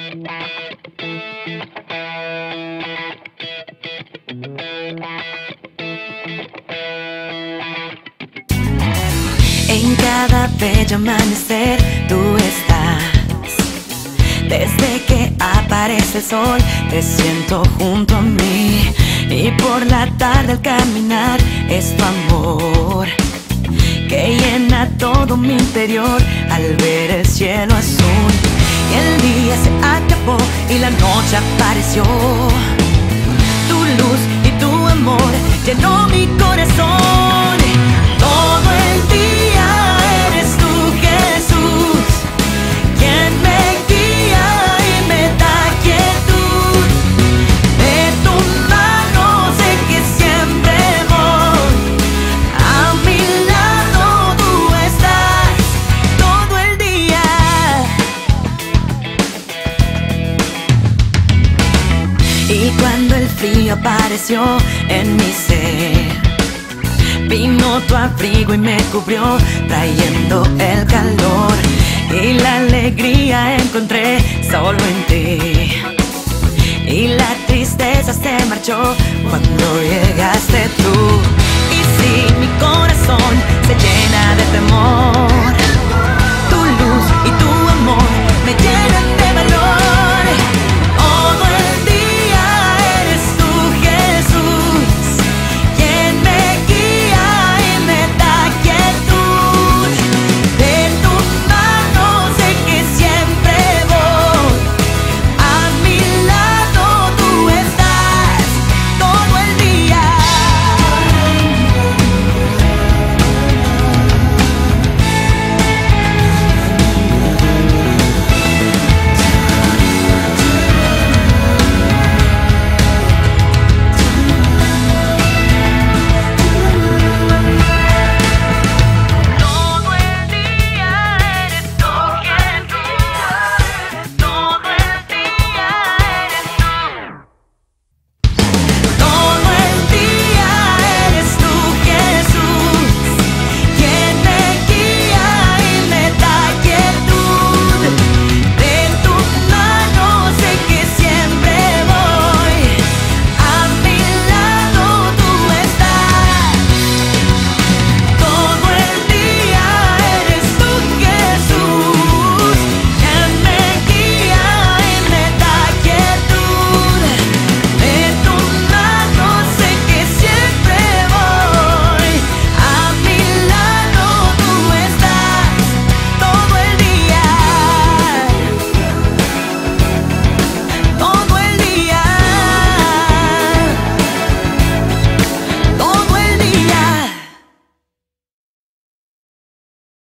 En cada bello amanecer tú estás. Desde que aparece el sol te siento junto a mí. Y por la tarde al caminar es tu amor que llena todo mi interior al ver el cielo azul. Y el día se acabó y la noche apareció. Tu luz y tu amor llenó mi corazón. Todo el día eres tú, Jesús, quien me guía y me da quietud. De tu mano sé que siempre voy. A mi lado tú estás todo el día. Y cuando el frío apareció en mi ser, vino tu abrigo y me cubrió, trayendo el calor. Y la alegría encontré solo en ti. Y la tristeza se marchó cuando llegaste tú. Y si mi corazón se llena de temor,